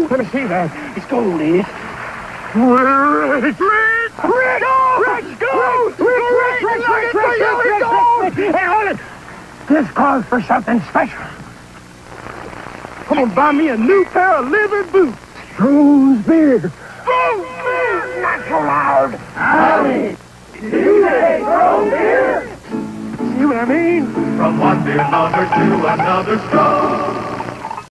Let me see that. It's gold, is. Rich! Hey, hold it! This calls for something special. I'm gonna buy me a new pair of leather boots. Stroh's beer. Stroh's beer! Not so loud. Howdy! Did you say Stroh's beer? See what I mean? From one beer lover to another Stroh.